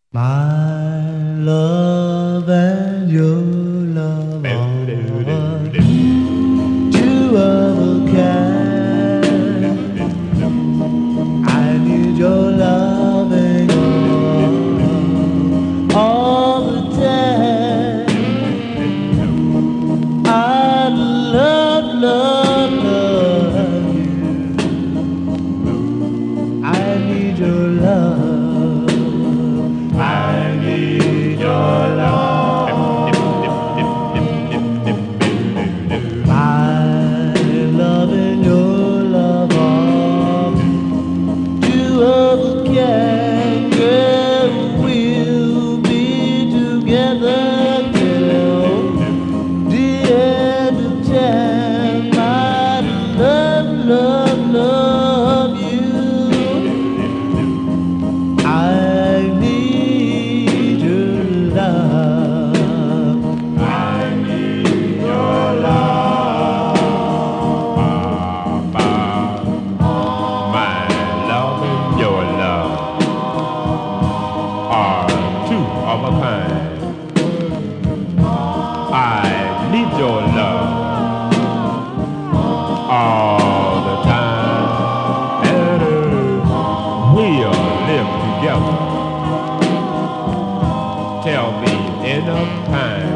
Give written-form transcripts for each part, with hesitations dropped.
My love and your love are two of a kind. I need your loving all the time. I love, love, love you. I need your love. I need your love. My love and your love are two of a kind. Girl, we'll be together till the end of time. I love, love, love you. I need your love. I need your love. My love and your love are two of a kind. I need your love all the time, and we'll live together. Tell me enough time,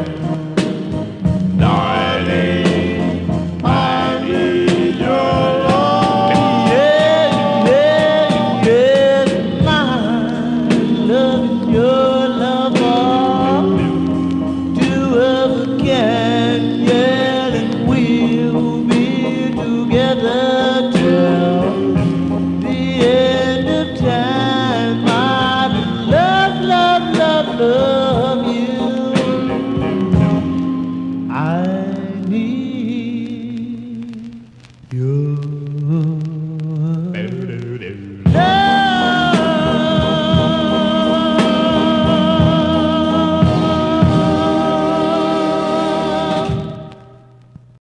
darling. I need your love. Yeah, yeah, yeah. My love and your love are two of a kind. Yeah, and we'll be together till the end of time. I love, love, love, love you. I